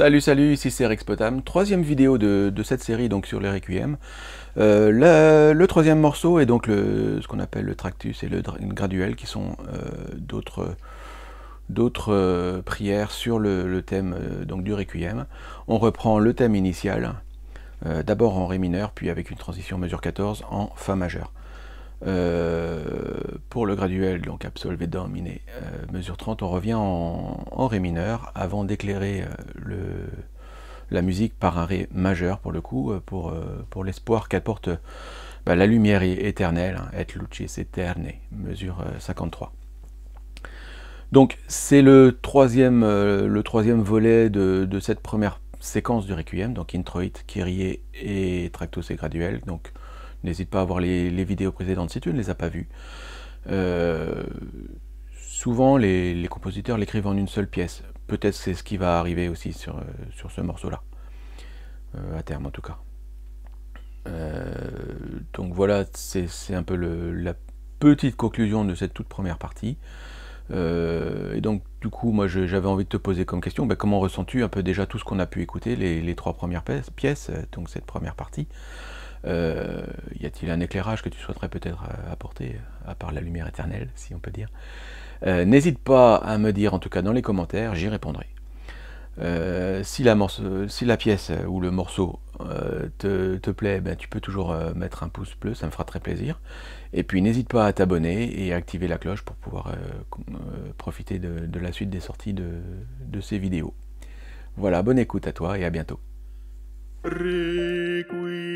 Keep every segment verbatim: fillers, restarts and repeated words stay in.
Salut, salut, ici c'est Rexpotam, troisième vidéo de, de cette série donc sur les Requiem. Euh, la- le troisième morceau est donc le, ce qu'on appelle le Tractus et le dra- graduel, qui sont euh, d'autres d'autres euh, prières sur le, le thème euh, donc du Requiem. On reprend le thème initial, euh, d'abord en Ré mineur, puis avec une transition mesure quatorze en Fa majeur. Euh, pour le graduel, donc Absolve Domine, euh, mesure trente, on revient en, en Ré mineur avant d'éclairer euh, le, la musique par un Ré majeur, pour le coup, euh, pour, euh, pour l'espoir qu'apporte bah, la lumière éternelle, hein, Et lucis aeterne, mesure euh, cinquante-trois. Donc c'est le troisième, euh, le troisième volet de, de cette première séquence du Requiem, donc Introit, Kyrie et Tractus et graduel. Donc n'hésite pas à voir les, les vidéos précédentes si tu ne les as pas vues. Euh, souvent, les, les compositeurs l'écrivent en une seule pièce. Peut-être c'est ce qui va arriver aussi sur, euh, sur ce morceau-là, euh, à terme en tout cas. Euh, donc voilà, c'est un peu le, la petite conclusion de cette toute première partie. Euh, et donc du coup, moi j'avais envie de te poser comme question, ben, comment ressens-tu un peu déjà tout ce qu'on a pu écouter, les, les trois premières pièces, donc cette première partie. Euh, y a-t-il un éclairage que tu souhaiterais peut-être apporter, à part la lumière éternelle, si on peut dire? euh, N'hésite pas à me dire, en tout cas dans les commentaires, j'y répondrai. Euh, si, la morceau, si la pièce ou le morceau euh, te, te plaît, ben, tu peux toujours euh, mettre un pouce bleu, ça me fera très plaisir. Et puis n'hésite pas à t'abonner et à activer la cloche pour pouvoir euh, euh, profiter de, de la suite des sorties de, de ces vidéos. Voilà, bonne écoute à toi et à bientôt. Requiem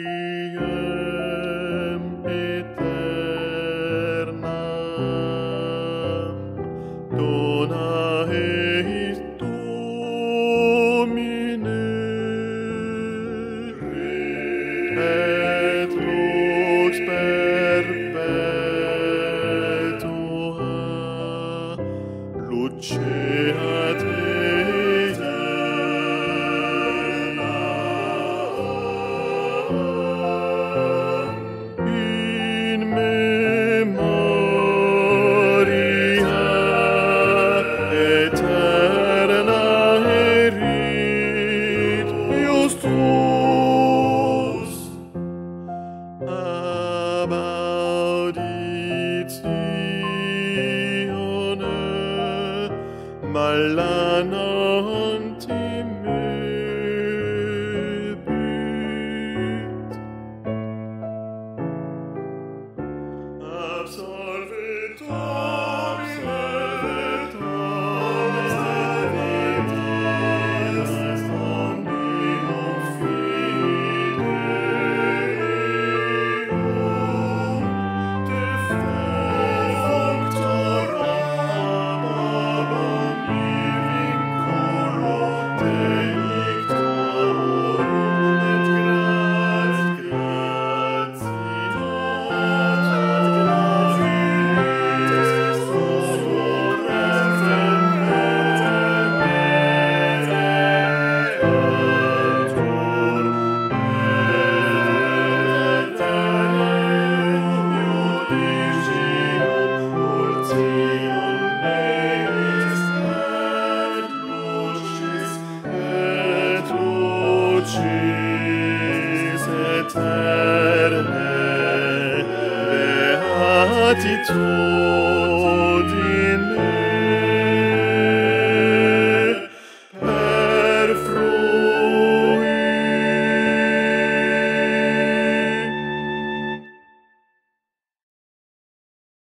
aeternam dona eis Domine, et lux perpetua luceat in memoria aeterna erit iustus ab auditione malananti mebit. Absolve Domine, respondeam fidelium, defunctor amabam vinculo delictorum et aeterne beatitum.